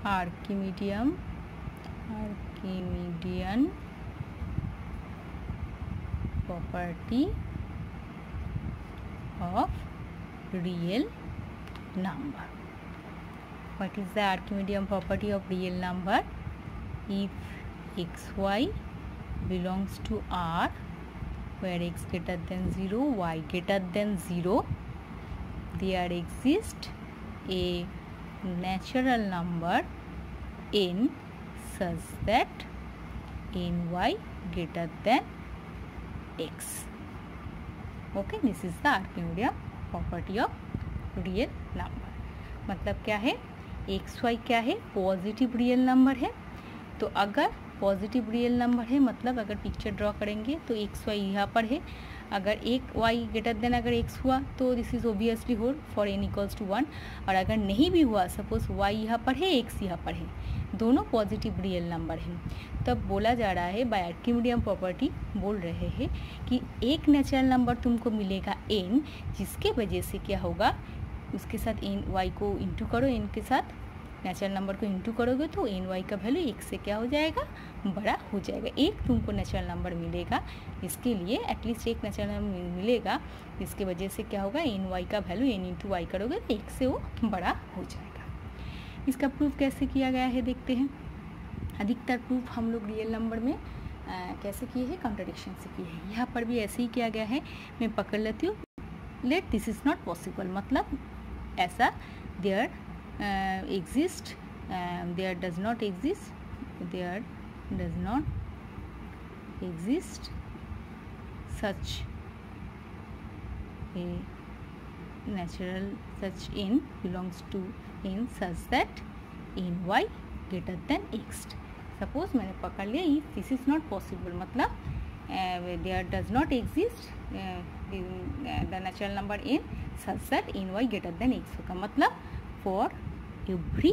Archimedean property of real number. What is the Archimedean property of real number? If xy belongs to R, where x greater than 0, y greater than 0, there exists a natural number n such that ny greater than x. Okay, this is the Archimedean property of real number. मतलब क्या है, x Y क्या है, positive real number है. तो अगर positive real number है मतलब अगर पिक्चर ड्रॉ करेंगे तो एक्स वाई यहाँ पर है. अगर एक वाई ग्रेटर देन अगर एक्स हुआ तो this is obviously hold for N equals to 1. और अगर नहीं भी हुआ, सपोज वाई यहाँ पर है, एक्स यहाँ पर है, दोनों पॉजिटिव रियल नंबर हैं, तब बोला जा रहा है बाय आर्किमिडियन प्रॉपर्टी बोल रहे हैं कि एक नेचुरल नंबर तुमको मिलेगा n, जिसके वजह से क्या होगा, उसके साथ एन वाई को इंटू करो, एन के साथ नेचुरल नंबर को इंटू करोगे तो एन वाई का वैल्यू एक से क्या हो जाएगा, बड़ा हो जाएगा. एक तुमको नेचुरल नंबर मिलेगा, इसके लिए एटलीस्ट एक नेचुरल नंबर मिलेगा, इसके वजह से क्या होगा, एन वाई का वैल्यू एन इंटू वाई करोगे तो एक से वो बड़ा हो जाएगा. इसका प्रूफ कैसे किया गया है देखते हैं. अधिकतर प्रूफ हम लोग रियल नंबर में कैसे किए हैं, कॉन्ट्रडिक्शन से किए हैं. यहाँ पर भी ऐसे ही किया गया है. मैं पकड़ लेती हूँ. Let this is not possible, मतलब ऐसा there exist, there does not exist such a natural such n belongs to n such that ny greater than x. Suppose मैंने पकड़ लिया, if this is not possible मतलब there does not exist the natural number n such that ny greater than x होगा. मतलब for every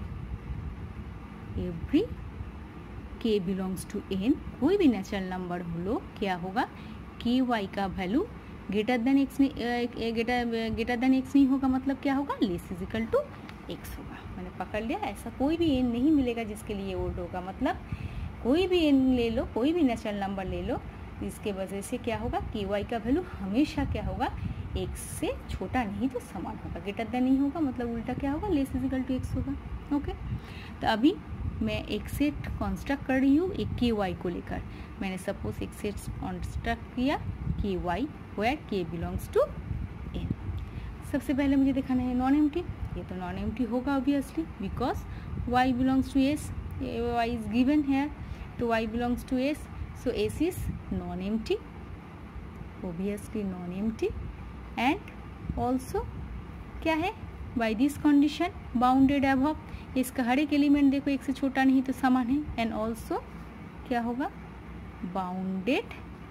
k belongs to n, कोई भी natural number हो लो क्या होगा, के वाई का वैल्यू ग्रेटर देन एक्स नहीं होगा. मतलब क्या होगा, less is equal to X होगा. मैंने पकड़ लिया. ऐसा कोई भी एन नहीं मिलेगा जिसके लिए ओल्ड होगा. मतलब कोई भी एन ले लो, कोई भी नेचुरल नंबर ले लो, इसके वजह से क्या होगा, के वाई का वैल्यू हमेशा क्या होगा, एक्स से छोटा नहीं तो समान होगा. ग्रेटर देन नहीं होगा मतलब उल्टा क्या होगा, less is equal to X होगा. ओके, तो अभी मैं एक सेट कॉन्स्ट्रक्ट कर रही हूँ एक के वाई को लेकर. मैंने सपोज एक सेट कॉन्स्ट्रक्ट किया K Y where K belongs to N. सबसे पहले मुझे दिखाना है नॉन एम्प्टी. ये तो नॉन एम्प्टी होगा obviously because Y belongs to S, Y is given here, तो Y belongs to S, so S is non empty, obviously non empty. And also क्या है, by this condition bounded above, इसका हर एक element देखो एक से छोटा नहीं तो समान है. एंड ऑल्सो क्या होगा, बाउंडेड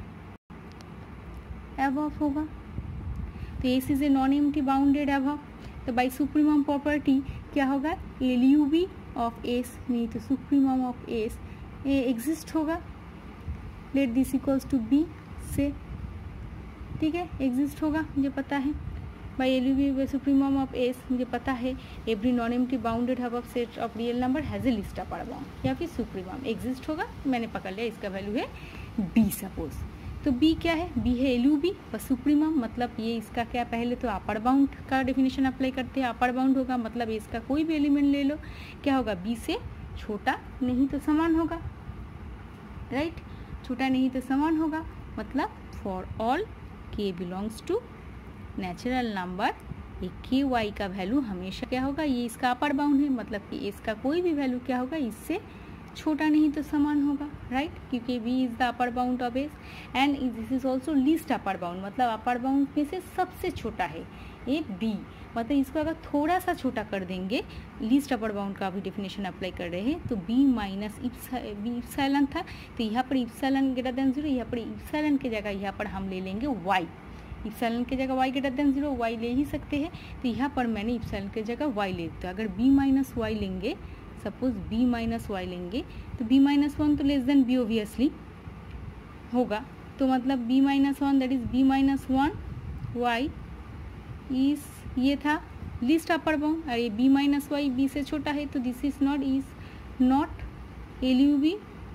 अबव होगा. तो S is a non empty bounded above. तो बाई सुप्रीमम प्रॉपर्टी क्या होगा, L U B of S नहीं तो सुप्रीमम ऑफ एस एग्जिस्ट होगा. Let this equals to B say, ठीक है, एग्जिस्ट होगा, मुझे पता है. By L U B supremum of S मुझे पता है. Every non empty bounded above set of real number has a least upper bound या फिर सुप्रीमम एग्जिस्ट होगा. मैंने पकड़ लिया, इसका वैल्यू है बी सपोज. तो बी क्या है, बी है एल यू बी और सुप्रीमम, मतलब ये इसका क्या, पहले तो अपर बाउंड का डेफिनेशन अप्लाई करते हैं. अपर बाउंड होगा मतलब इसका कोई भी एलिमेंट ले लो, क्या होगा, बी से छोटा नहीं तो समान होगा. राइट, छोटा नहीं तो समान होगा. मतलब for all K belongs to natural number, ये के वाई का वैल्यू हमेशा क्या होगा, ये इसका अपर बाउंड है मतलब कि इसका कोई भी वैल्यू क्या होगा, इससे छोटा नहीं तो समान होगा. राइट, क्योंकि B is the upper bound of S and this is also least upper bound, मतलब अपर बाउंड में से सबसे छोटा है ये बी. मतलब इसको अगर थोड़ा सा छोटा कर देंगे, लीस्ट अपर बाउंड का भी डेफिनेशन अप्लाई कर रहे हैं, तो बी माइनस इप्सिलॉन था, तो यहाँ पर इप्सिलॉन ग्रेटर देन 0, यहाँ पर इप्सिलॉन की जगह यहाँ पर हम ले लेंगे वाई. इप्सिलॉन की जगह वाई ग्रेटर देन 0, वाई ले ही सकते हैं, तो यहाँ पर मैंने इप्सिलॉन की जगह वाई ले. तो अगर बी माइनस वाई लेंगे, सपोज बी माइनस वाई लेंगे, तो बी माइनस 1 तो लेस देन बी ऑब्वियसली होगा. तो मतलब b-1 that is b-1 y इस ये था लीस्ट अपर बाउंड, और ये b माइनस वाई b से छोटा है, तो this is not LUB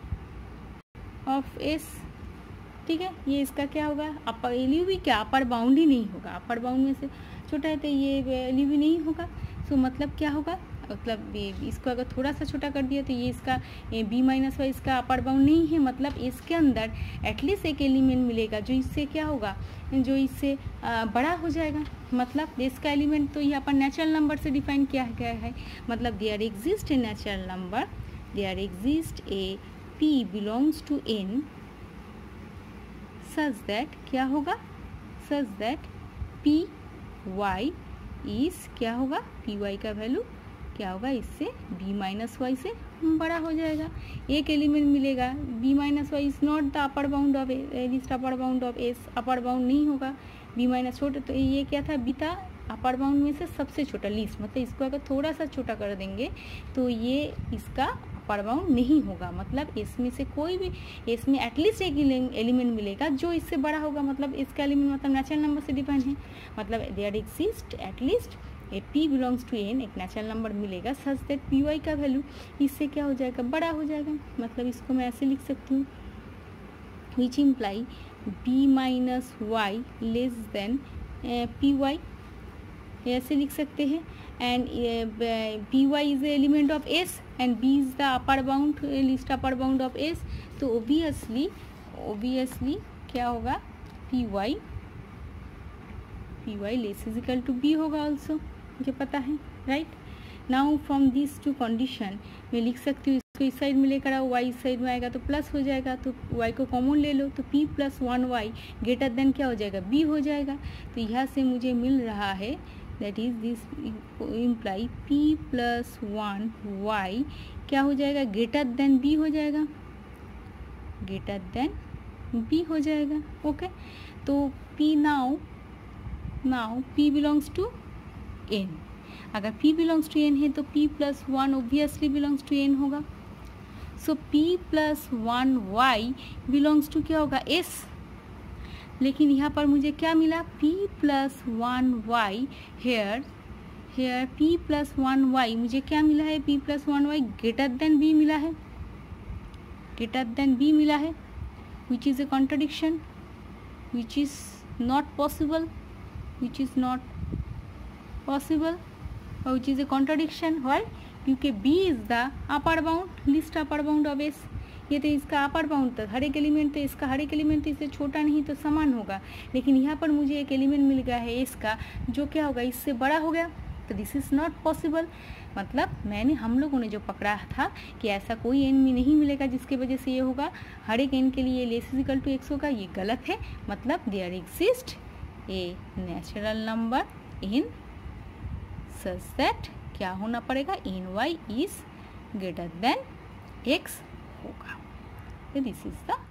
of S। ठीक है, ये इसका क्या होगा, अपर LUB क्या, अपर बाउंड ही नहीं होगा, अपर बाउंड में से छोटा है तो ये LUB नहीं होगा। सो मतलब क्या होगा, मतलब इसको अगर थोड़ा सा छोटा कर दिया तो ये इसका b माइनस वाई इसका अपर बाउंड नहीं है, मतलब इसके अंदर एटलीस्ट एक एलिमेंट मिलेगा जो इससे क्या होगा, जो इससे बड़ा हो जाएगा। मतलब इसका एलिमेंट तो यहाँ पर नेचुरल नंबर से डिफाइन किया गया है, मतलब there exist a natural number, there exist a p belongs to n such that क्या होगा, such that P Y is क्या होगा, पी वाई का वैल्यू क्या होगा, इससे b माइनस वाई से बड़ा हो जाएगा। एक एलिमेंट मिलेगा, b minus Y is not the upper bound of least upper bound of S, upper bound नहीं होगा, b माइनस छोटा, तो ये क्या था, b था अपर बाउंड में से सबसे छोटा लीस्ट, मतलब इसको अगर थोड़ा सा छोटा कर देंगे तो ये इसका अपर बाउंड नहीं होगा। मतलब इसमें से कोई भी, इसमें एटलीस्ट एक एलिमेंट मिलेगा जो इससे बड़ा होगा, मतलब इसका एलिमेंट मतलब नेचुरल नंबर से डिफाइन है, मतलब there exist at least a p belongs to n, एक नेचुरल नंबर मिलेगा सच दैट पी वाई का वैल्यू इससे क्या हो जाएगा, बड़ा हो जाएगा। मतलब इसको मैं ऐसे लिख सकती हूँ, which imply b minus Y less than P Y, ऐसे लिख सकते हैं। And P Y is the element of S and b is the upper bound, least upper bound of S, तो ओबियसली क्या होगा, P Y less is equal to b होगा also, मुझे पता है, right. Now from this two condition मैं लिख सकती हूँ, इसको इस साइड में लेकर आओ, y इस साइड में आएगा तो प्लस हो जाएगा, तो y को कॉमन ले लो, तो p plus 1y greater then क्या हो जाएगा, b हो जाएगा। तो यहाँ से मुझे मिल रहा है that is this imply p plus 1y क्या हो जाएगा, ग्रेटर देन b हो जाएगा, ग्रेटर देन b हो जाएगा। ओके, तो p now p belongs to n, अगर p बिलोंग्स टू n है तो p plus 1 obviously belongs to n होगा। So p plus 1y belongs to क्या होगा, S, लेकिन यहाँ पर मुझे क्या मिला, p plus 1y, here p plus 1y मुझे क्या मिला है, p plus 1y greater than b मिला है, ग्रेटर देन b मिला है, which is a contradiction, which is not possible, which is not possible or which is a contradiction। why? क्योंकि b is the upper bound, least upper bound of S, ये तो इसका upper bound था, हर एक element तो इसका, हर एक एलिमेंट इससे छोटा नहीं तो समान होगा, लेकिन यहाँ पर मुझे एक एलिमेंट मिल गया है इसका जो क्या होगा, इससे बड़ा हो गया, तो दिस इज़ नॉट पॉसिबल। मतलब हम लोगों ने जो पकड़ा था कि ऐसा कोई n में नहीं मिलेगा जिसकी वजह से ये होगा, हर एक n के लिए less is equal to x होगा, ये गलत है। मतलब there exist a natural number N such that क्या होना पड़ेगा, ny is greater than x होगा। This is the